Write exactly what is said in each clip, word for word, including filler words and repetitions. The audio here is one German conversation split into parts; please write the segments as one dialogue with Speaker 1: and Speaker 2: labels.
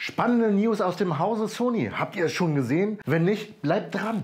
Speaker 1: Spannende News aus dem Hause Sony. Habt ihr es schon gesehen? Wenn nicht, bleibt dran.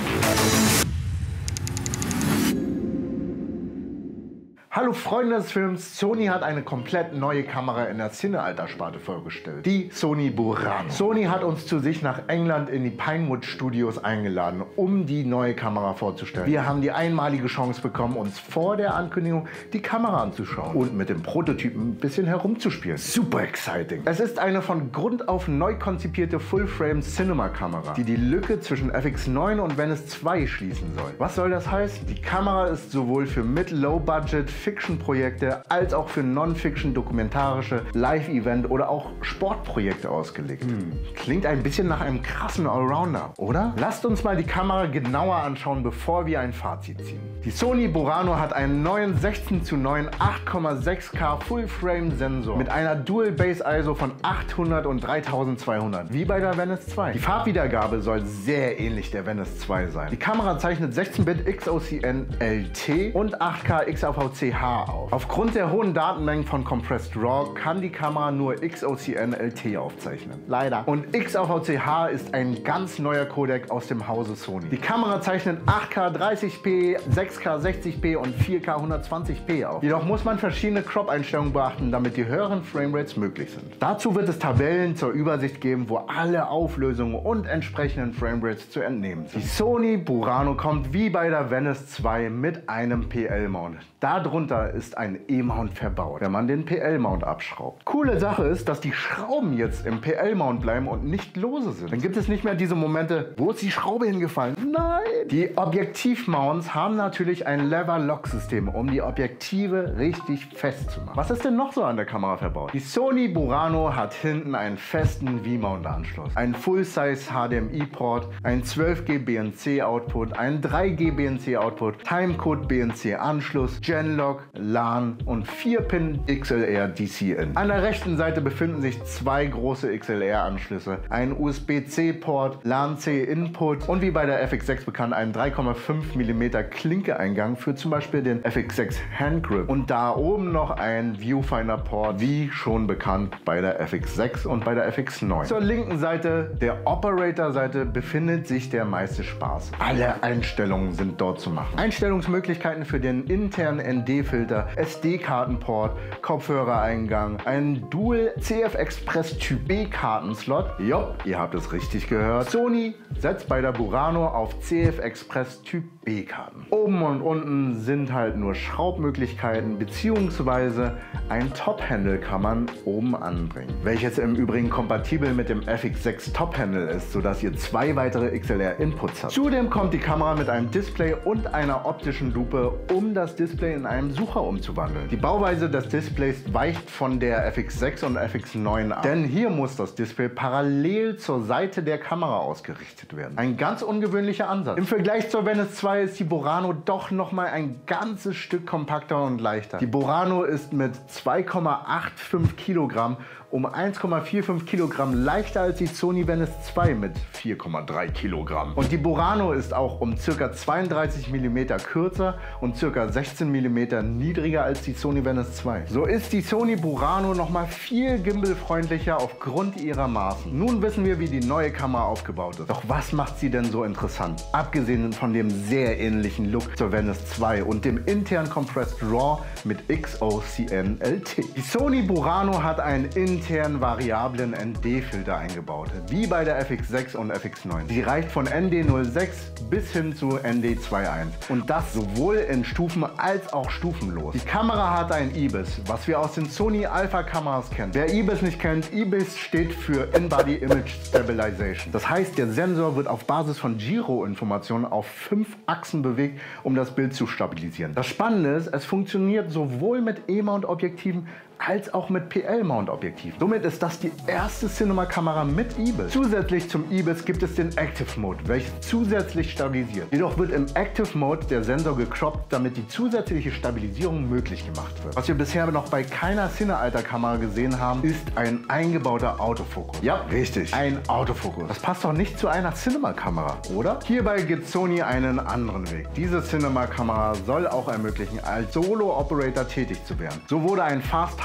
Speaker 1: Hallo Freunde des Films, Sony hat eine komplett neue Kamera in der Cine-Alter-Sparte vorgestellt. Die Sony Burano. Sony hat uns zu sich nach England in die Pinewood Studios eingeladen, um die neue Kamera vorzustellen. Wir haben die einmalige Chance bekommen, uns vor der Ankündigung die Kamera anzuschauen und mit dem Prototypen ein bisschen herumzuspielen. Super exciting. Es ist eine von Grund auf neu konzipierte Full-Frame-Cinema-Kamera, die die Lücke zwischen F X neun und Venice zwei schließen soll. Was soll das heißen? Die Kamera ist sowohl für Mid-Low-Budget Fiction-Projekte als auch für Non-Fiction, dokumentarische, Live-Event oder auch Sportprojekte ausgelegt. Hm. Klingt ein bisschen nach einem krassen Allrounder, oder? Lasst uns mal die Kamera genauer anschauen, bevor wir ein Fazit ziehen. Die Sony Burano hat einen neuen sechzehn zu neun acht Komma sechs K Full-Frame-Sensor mit einer Dual-Base I S O von achthundert und dreitausendzweihundert, wie bei der Venice zwei. Die Farbwiedergabe soll sehr ähnlich der Venice zwei sein. Die Kamera zeichnet sechzehn Bit X O C N L T und acht K X A V C H auf. Aufgrund der hohen Datenmengen von Compressed RAW kann die Kamera nur X O C N L T aufzeichnen. Leider. Und X A V C H ist ein ganz neuer Codec aus dem Hause Sony. Die Kamera zeichnet acht K dreißig p, sechs K sechzig p und vier K hundertzwanzig p auf. Jedoch muss man verschiedene Crop-Einstellungen beachten, damit die höheren Framerates möglich sind. Dazu wird es Tabellen zur Übersicht geben, wo alle Auflösungen und entsprechenden Framerates zu entnehmen sind. Die Sony Burano kommt wie bei der Venice zwei mit einem P L-Mount. Darunter ist ein E-Mount verbaut, wenn man den P L-Mount abschraubt. Coole Sache ist, dass die Schrauben jetzt im P L-Mount bleiben und nicht lose sind. Dann gibt es nicht mehr diese Momente, wo ist die Schraube hingefallen? Nein! Die Objektiv-Mounts haben natürlich ein Lever-Lock-System, um die Objektive richtig festzumachen. Was ist denn noch so an der Kamera verbaut? Die Sony Burano hat hinten einen festen V-Mount-Anschluss, einen Full-Size H D M I-Port, einen zwölf G B N C-Output, einen drei G B N C-Output, Timecode B N C-Anschluss, Genlock, LAN und vier Pin X L R D C in. An der rechten Seite befinden sich zwei große X L R-Anschlüsse, ein U S B C-Port, LAN-C-Input und wie bei der F X sechs bekannt einen drei Komma fünf Millimeter Klinke-Eingang für zum Beispiel den F X sechs Handgrip. Und da oben noch ein Viewfinder-Port, wie schon bekannt bei der F X sechs und bei der F X neun. Zur linken Seite, der Operator-Seite, befindet sich der meiste Spaß. Alle Einstellungen sind dort zu machen. Einstellungsmöglichkeiten für den internen N D-Filter, S D-Kartenport, Kopfhörereingang, ein Dual C F Express Typ B Kartenslot. Jo, ihr habt es richtig gehört. Sony setzt bei der Burano auf C F Express Typ B Karten. Oben und unten sind halt nur Schraubmöglichkeiten beziehungsweise ein Top-Handle kann man oben anbringen, welches im Übrigen kompatibel mit dem F X sechs Top-Handle ist, sodass ihr zwei weitere X L R-Inputs habt. Zudem kommt die Kamera mit einem Display und einer optischen Lupe, um das Display in einem Sucher umzuwandeln. Die Bauweise des Displays weicht von der F X sechs und F X neun ab, denn hier muss das Display parallel zur Seite der Kamera ausgerichtet werden. Ein ganz ungewöhnlicher Ansatz. Im Vergleich zur Venice zwei ist die Burano doch noch mal ein ganzes Stück kompakter und leichter. Die Burano ist mit zwei Komma fünfundachtzig Kilogramm um eins Komma fünfundvierzig Kilogramm leichter als die Sony Venice zwei mit vier Komma drei Kilogramm. Und die Burano ist auch um ca. zweiunddreißig Millimeter kürzer und ca. sechzehn Millimeter niedriger als die Sony Venice zwei. So ist die Sony Burano noch mal viel gimbalfreundlicher aufgrund ihrer Maßen. Nun wissen wir, wie die neue Kamera aufgebaut ist. Doch was macht sie denn so interessant? Abgesehen von dem sehr ähnlichen Look zur Venice zwei und dem internen Compressed RAW mit X O C N L T. Die Sony Burano hat einen internen variablen N D-Filter eingebaut, wie bei der F X sechs und F X neun. Sie reicht von N D null sechs bis hin zu N D zwei Punkt eins und das sowohl in Stufen als auch stufenlos. Die Kamera hat ein I B I S, was wir aus den Sony Alpha Kameras kennen. Wer I B I S nicht kennt, I B I S steht für In-Body Image Stabilization. Das heißt, der Sensor wird auf Basis von Gyro-Informationen auf fünf Achsen bewegt, um das Bild zu stabilisieren. Das Spannende ist, es funktioniert sowohl mit E-Mount-Objektiven als auch mit P L-Mount-Objektiven. Somit ist das die erste Cinema-Kamera mit I B I S. Zusätzlich zum I B I S gibt es den Active Mode, welches zusätzlich stabilisiert. Jedoch wird im Active Mode der Sensor gecroppt, damit die zusätzliche Stabilisierung möglich gemacht wird. Was wir bisher noch bei keiner Cine-Alter-Kamera gesehen haben, ist ein eingebauter Autofokus. Ja, richtig, ein Autofokus. Das passt doch nicht zu einer Cinema-Kamera, oder? Hierbei geht Sony einen anderen Weg. Diese Cinema-Kamera soll auch ermöglichen, als Solo-Operator tätig zu werden. So wurde ein Fast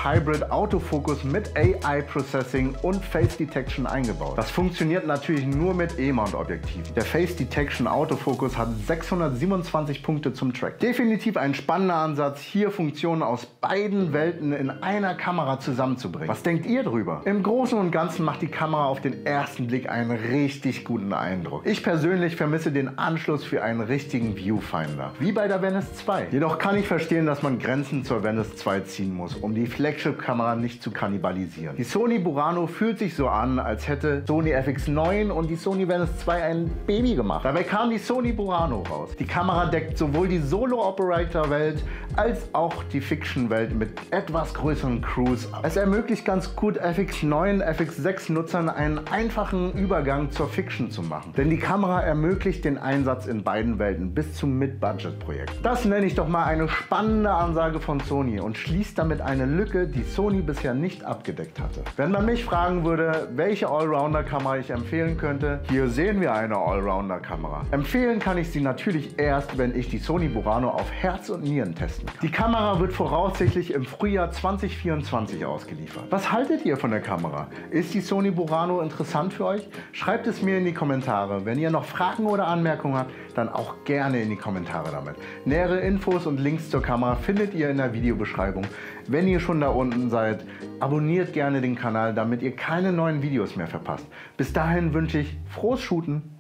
Speaker 1: Hybrid Autofokus mit A I Processing und Face Detection eingebaut. Das funktioniert natürlich nur mit E-Mount-Objektiven. Der Face Detection Autofokus hat sechshundertsiebenundzwanzig Punkte zum Track. Definitiv ein spannender Ansatz, hier Funktionen aus beiden Welten in einer Kamera zusammenzubringen. Was denkt ihr drüber? Im Großen und Ganzen macht die Kamera auf den ersten Blick einen richtig guten Eindruck. Ich persönlich vermisse den Anschluss für einen richtigen Viewfinder, wie bei der Venice zwei. Jedoch kann ich verstehen, dass man Grenzen zur Venice zwei ziehen muss, um die Flagship-Kamera nicht zu kannibalisieren. Die Sony Burano fühlt sich so an, als hätte Sony F X neun und die Sony Venice zwei ein Baby gemacht. Dabei kam die Sony Burano raus. Die Kamera deckt sowohl die Solo-Operator-Welt als auch die Fiction-Welt mit etwas größeren Crews ab. Es ermöglicht ganz gut F X neun, F X sechs Nutzern einen einfachen Übergang zur Fiction zu machen. Denn die Kamera ermöglicht den Einsatz in beiden Welten bis zum Mid-Budget-Projekt. Das nenne ich doch mal eine spannende Ansage von Sony und schließt damit eine Lücke, die Sony bisher nicht abgedeckt hatte. Wenn man mich fragen würde, welche Allrounder-Kamera ich empfehlen könnte, hier sehen wir eine Allrounder-Kamera. Empfehlen kann ich sie natürlich erst, wenn ich die Sony Burano auf Herz und Nieren testen kann. Die Kamera wird voraussichtlich im Frühjahr zweitausendvierundzwanzig ausgeliefert. Was haltet ihr von der Kamera? Ist die Sony Burano interessant für euch? Schreibt es mir in die Kommentare. Wenn ihr noch Fragen oder Anmerkungen habt, dann auch gerne in die Kommentare damit. Nähere Infos und Links zur Kamera findet ihr in der Videobeschreibung. Wenn ihr schon da unten seid, abonniert gerne den Kanal, damit ihr keine neuen Videos mehr verpasst. Bis dahin wünsche ich frohes Shooten.